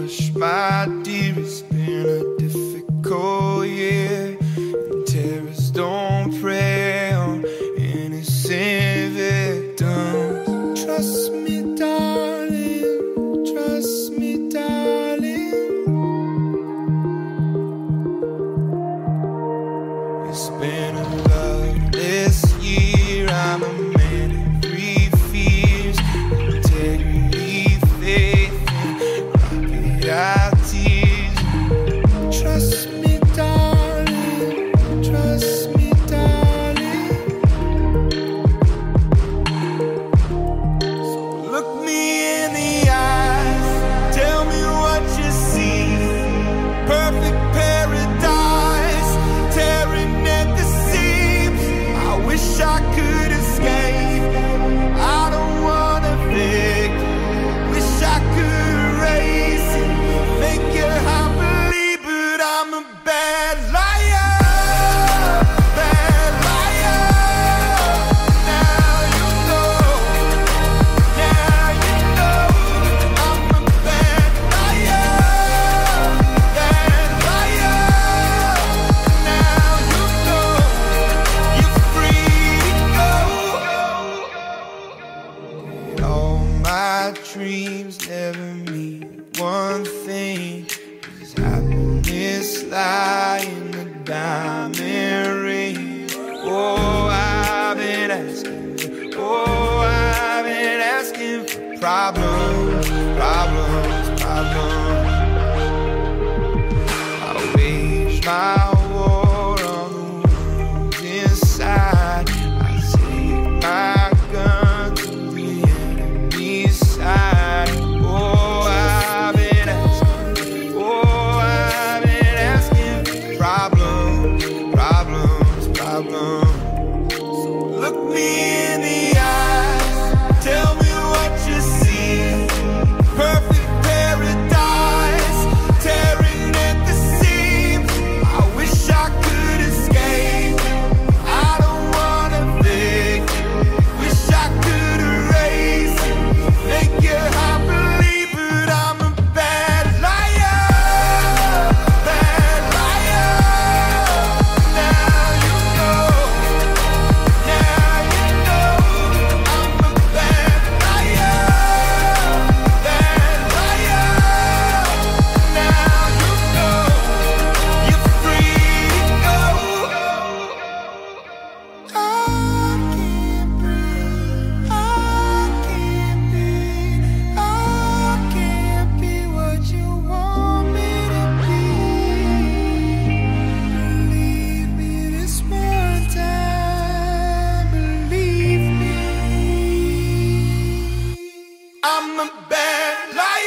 hush, my dear, it's been a difficult year, and terrorists don't prey on innocent victims. Trust me, darling, trust me, darling. It's been a loveless year, I'm a man of three fears: integrity, faith, and rocket tears. Trust me, darling, trust me, darling. So look me in the eyes, tell me what you see. Perfect paradise, tearing at the seams. I wish I could escape, I don't wanna fake. Wish I could erase it, make you happily, but I'm a bad liar, bad liar. Now you know, now you know, I'm a bad liar, bad liar. Now you know, you're free to go. All my dreams never mean one thing, 'cause happiness lie in the diamond ring. Oh, I've been asking, oh, I've been asking for problems, problems, problems. I wage my war on the wounds inside. I take my gun to the enemy's side. Oh, I've been asking, oh, I've been asking for problems, problems, problems. So look me in the eyes, tell me what you see. Perfect paradise, tearing at the seams. I wish I could escape, I don't wanna fake. Wish I could erase it, make you happily, but I'm a bad liar, bad liar. Now you know, now you know, I'm a bad liar, bad liar. Now you know, you're free to go. I can't breathe, I can't be, I can't be what you want me to be. Believe me this one time, believe me. I'm a bad liar.